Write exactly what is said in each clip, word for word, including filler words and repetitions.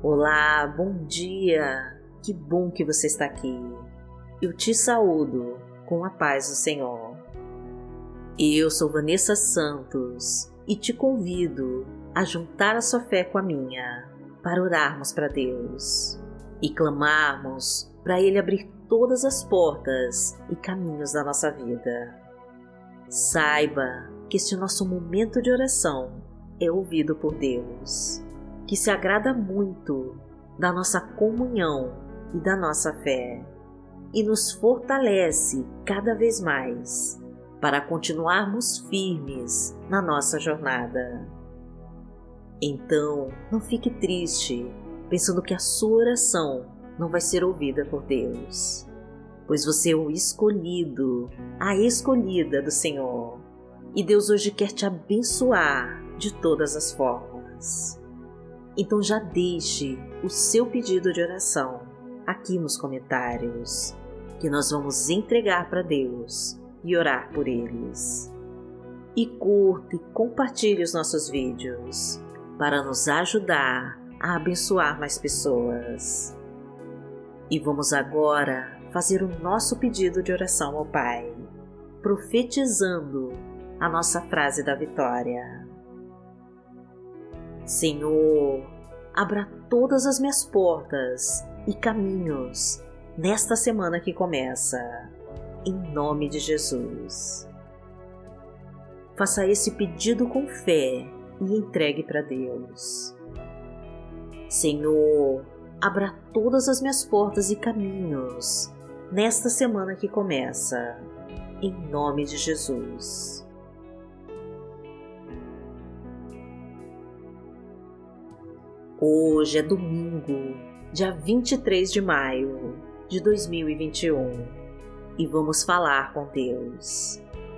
Olá, bom dia! Que bom que você está aqui. Eu te saúdo com a paz do Senhor. Eu sou Vanessa Santos e te convido a juntar a sua fé com a minha para orarmos para Deus e clamarmos para Ele abrir todas as portas e caminhos da nossa vida. Saiba que este nosso momento de oração é ouvido por Deus, que se agrada muito da nossa comunhão e da nossa fé, e nos fortalece cada vez mais para continuarmos firmes na nossa jornada. Então, não fique triste pensando que a sua oração não vai ser ouvida por Deus, pois você é o escolhido, a escolhida do Senhor, e Deus hoje quer te abençoar de todas as formas. Então já deixe o seu pedido de oração aqui nos comentários, que nós vamos entregar para Deus e orar por eles. E curta e compartilhe os nossos vídeos para nos ajudar a abençoar mais pessoas. E vamos agora fazer o nosso pedido de oração ao Pai, profetizando a nossa frase da vitória. Senhor, abra todas as minhas portas e caminhos nesta semana que começa, em nome de Jesus. Faça esse pedido com fé e entregue para Deus. Senhor, abra todas as minhas portas e caminhos nesta semana que começa, em nome de Jesus. Hoje é domingo, dia vinte e três de maio de dois mil e vinte e um, e vamos falar com Deus.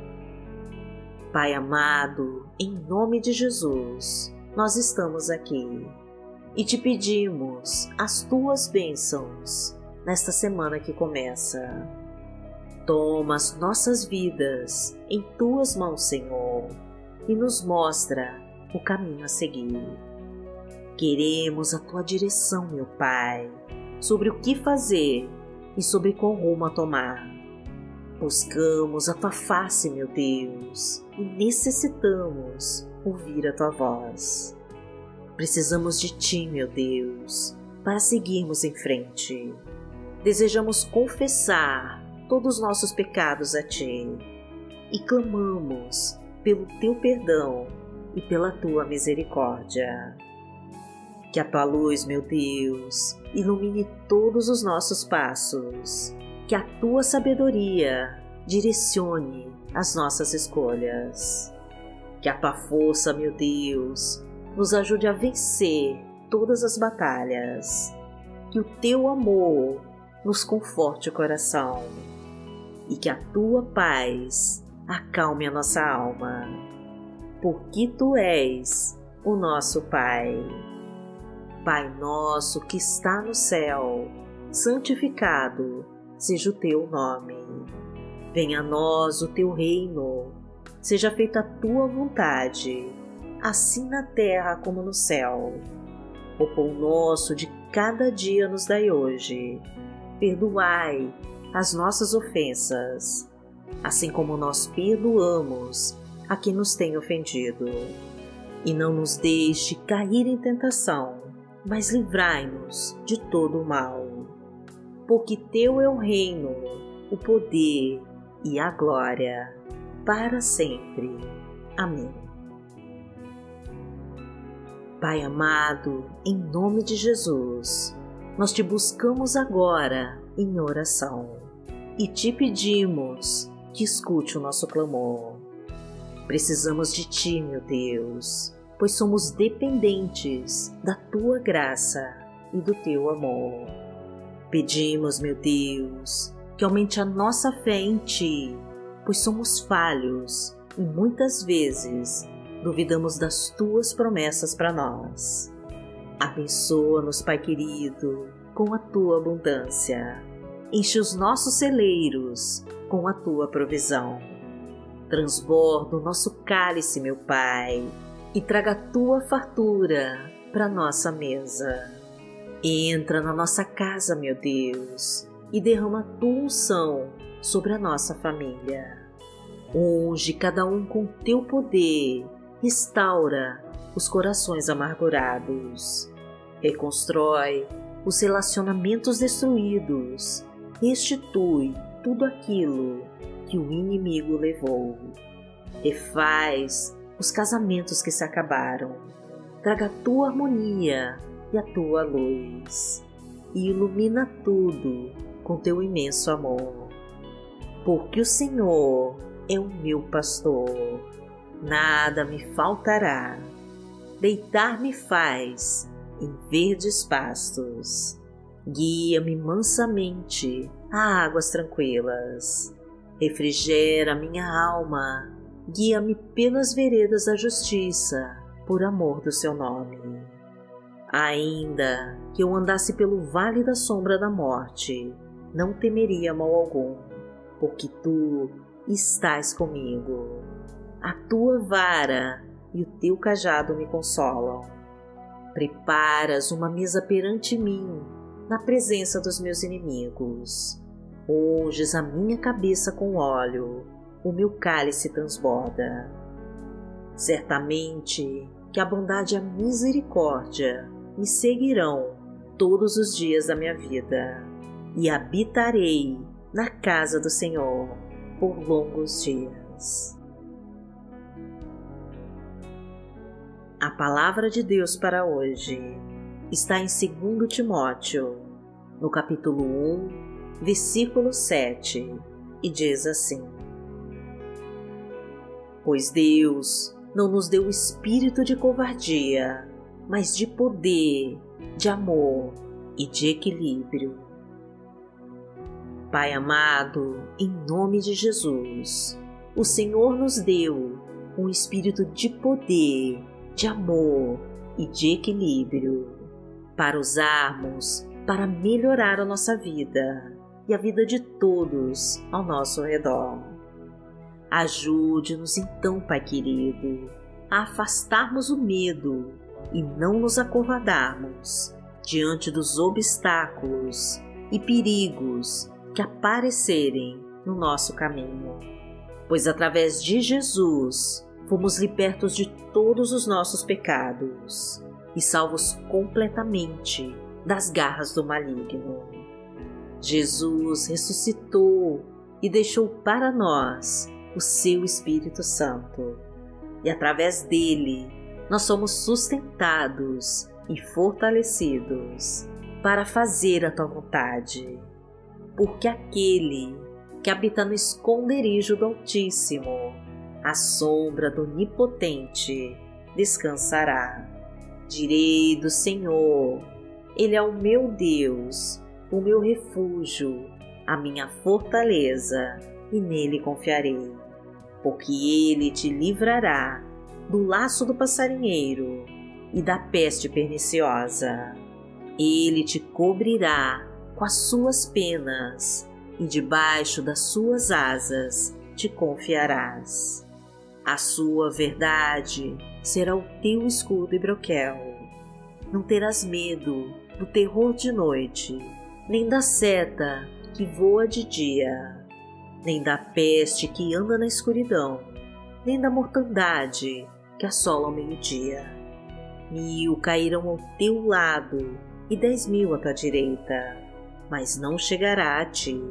Pai amado, em nome de Jesus, nós estamos aqui e te pedimos as tuas bênçãos nesta semana que começa. Toma as nossas vidas em tuas mãos, Senhor, e nos mostra o caminho a seguir. Queremos a tua direção, meu Pai, sobre o que fazer e sobre qual rumo a tomar. Buscamos a tua face, meu Deus, e necessitamos ouvir a tua voz. Precisamos de ti, meu Deus, para seguirmos em frente. Desejamos confessar todos os nossos pecados a ti e clamamos pelo teu perdão e pela tua misericórdia. Que a tua luz, meu Deus, ilumine todos os nossos passos. Que a tua sabedoria direcione as nossas escolhas. Que a tua força, meu Deus, nos ajude a vencer todas as batalhas. Que o teu amor nos conforte o coração. E que a tua paz acalme a nossa alma. Porque tu és o nosso Pai. Pai nosso que está no céu, santificado seja o teu nome. Venha a nós o teu reino, seja feita a tua vontade, assim na terra como no céu. O pão nosso de cada dia nos dai hoje. Perdoai as nossas ofensas, assim como nós perdoamos a quem nos tem ofendido. E não nos deixe cair em tentação, mas livrai-nos de todo o mal. Porque teu é o reino, o poder e a glória, para sempre. Amém. Pai amado, em nome de Jesus, nós te buscamos agora em oração e te pedimos que escute o nosso clamor. Precisamos de ti, meu Deus, pois somos dependentes da tua graça e do teu amor. Pedimos, meu Deus, que aumente a nossa fé em ti, pois somos falhos e muitas vezes duvidamos das tuas promessas para nós. Abençoa-nos, Pai querido, com a tua abundância. Enche os nossos celeiros com a tua provisão. Transborda o nosso cálice, meu Pai, e traga a tua fartura para nossa mesa. Entra na nossa casa, meu Deus, e derrama a tua unção sobre a nossa família. Unge cada um com teu poder, restaura os corações amargurados, reconstrói os relacionamentos destruídos, restitui tudo aquilo que o inimigo levou, refaz os casamentos que se acabaram, traga a tua harmonia e a tua luz, e ilumina tudo com teu imenso amor. Porque o Senhor é o meu pastor, nada me faltará. Deitar-me faz em verdes pastos, guia-me mansamente a águas tranquilas, refrigera minha alma, guia-me pelas veredas da justiça, por amor do seu nome. Ainda que eu andasse pelo vale da sombra da morte, não temeria mal algum, porque tu estás comigo. A tua vara e o teu cajado me consolam. Preparas uma mesa perante mim, na presença dos meus inimigos. Unges a minha cabeça com óleo, o meu cálice transborda. Certamente que a bondade e a misericórdia me seguirão todos os dias da minha vida, e habitarei na casa do Senhor por longos dias. A palavra de Deus para hoje está em segundo Timóteo, no capítulo um, versículo sete, e diz assim: Pois Deus não nos deu espírito de covardia, mas de poder, de amor e de equilíbrio. Pai amado, em nome de Jesus, o Senhor nos deu um espírito de poder, de amor e de equilíbrio, para usarmos para melhorar a nossa vida e a vida de todos ao nosso redor. Ajude-nos então, Pai querido, a afastarmos o medo e não nos acovardarmos diante dos obstáculos e perigos que aparecerem no nosso caminho, pois através de Jesus fomos libertos de todos os nossos pecados e salvos completamente das garras do maligno. Jesus ressuscitou e deixou para nós o seu Espírito Santo, e através dele nós somos sustentados e fortalecidos para fazer a tua vontade, porque aquele que habita no esconderijo do Altíssimo, à sombra do Onipotente, descansará. Direi do Senhor: Ele é o meu Deus, o meu refúgio, a minha fortaleza, e nele confiarei. Porque ele te livrará do laço do passarinheiro e da peste perniciosa. Ele te cobrirá com as suas penas, e debaixo das suas asas te confiarás. A sua verdade será o teu escudo e broquel. Não terás medo do terror de noite, nem da seta que voa de dia, nem da peste que anda na escuridão, nem da mortandade que assola ao meio-dia. Mil cairão ao teu lado e dez mil à tua direita, mas não chegará a ti.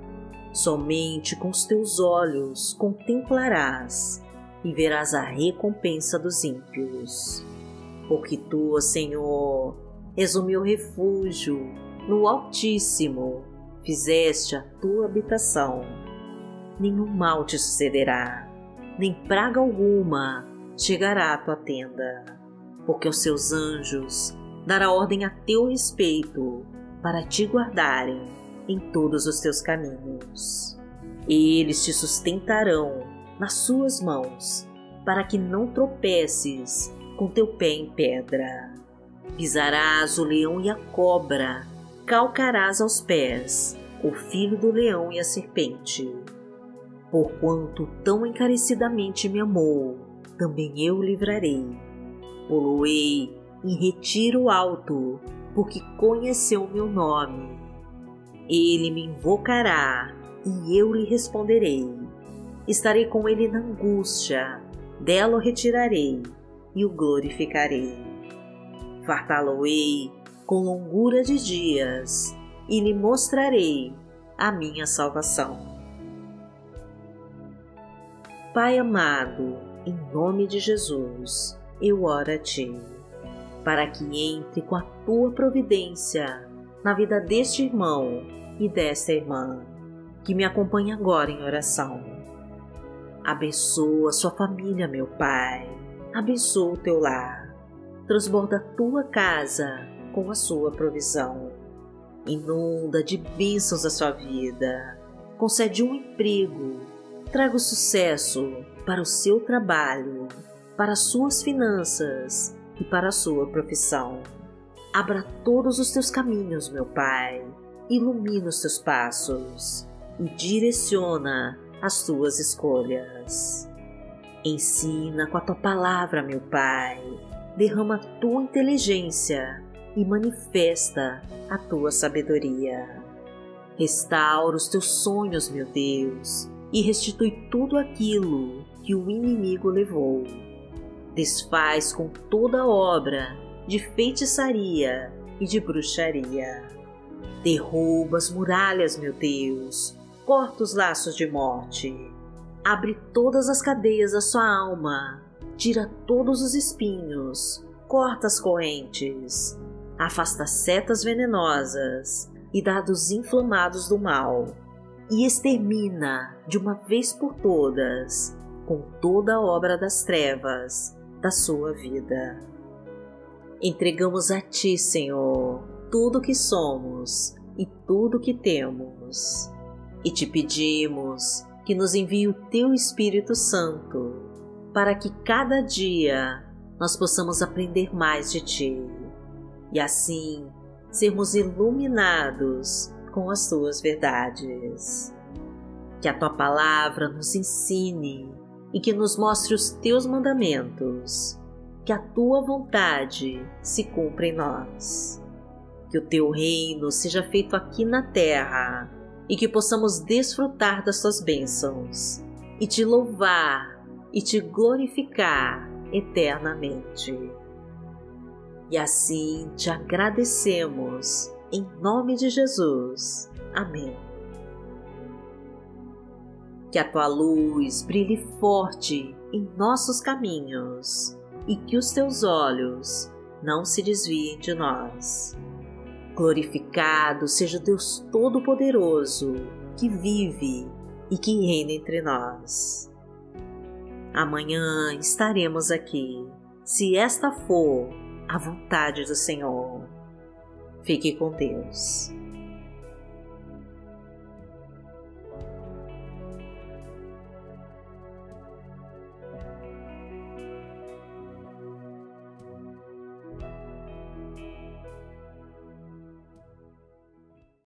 Somente com os teus olhos contemplarás e verás a recompensa dos ímpios. Porque tu, Senhor, és o meu refúgio, no Altíssimo fizeste a tua habitação. Nenhum mal te sucederá, nem praga alguma chegará à tua tenda, porque aos seus anjos dará ordem a teu respeito para te guardarem em todos os teus caminhos. Eles te sustentarão nas suas mãos, para que não tropeces com teu pé em pedra. Pisarás o leão e a cobra, calcarás aos pés o filho do leão e a serpente. Porquanto tão encarecidamente me amou, também eu o livrarei. Poloei em retiro alto, porque conheceu o meu nome. Ele me invocará e eu lhe responderei. Estarei com ele na angústia, dela o retirarei e o glorificarei. Fartá-lo-ei com longura de dias e lhe mostrarei a minha salvação. Pai amado, em nome de Jesus, eu oro a Ti, para que entre com a Tua providência na vida deste irmão e desta irmã, que me acompanha agora em oração. Abençoa sua família, meu Pai. Abençoa o teu lar. Transborda a tua casa com a sua provisão. Inunda de bênçãos a sua vida. Concede um emprego. Traga o sucesso para o seu trabalho, para as suas finanças e para a sua profissão. Abra todos os teus caminhos, meu Pai. Ilumina os teus passos e direciona as tuas escolhas. Ensina com a tua palavra, meu Pai. Derrama a tua inteligência e manifesta a tua sabedoria. Restaura os teus sonhos, meu Deus, e restitui tudo aquilo que o inimigo levou. Desfaz com toda obra de feitiçaria e de bruxaria. Derruba as muralhas, meu Deus, corta os laços de morte, abre todas as cadeias da sua alma, tira todos os espinhos, corta as correntes, afasta setas venenosas e dados inflamados do mal, e extermina de uma vez por todas com toda a obra das trevas da sua vida. Entregamos a Ti, Senhor, tudo o que somos e tudo o que temos, e Te pedimos que nos envie o Teu Espírito Santo, para que cada dia nós possamos aprender mais de Ti, e assim sermos iluminados com as Tuas verdades. Que a Tua Palavra nos ensine e que nos mostre os Teus mandamentos, que a Tua vontade se cumpra em nós. Que o Teu reino seja feito aqui na terra e que possamos desfrutar das Tuas bênçãos e Te louvar e Te glorificar eternamente. E assim Te agradecemos, em nome de Jesus. Amém. Que a Tua luz brilhe forte em nossos caminhos e que os Teus olhos não se desviem de nós. Glorificado seja o Deus Todo-Poderoso, que vive e que reina entre nós. Amanhã estaremos aqui, se esta for a vontade do Senhor. Fique com Deus.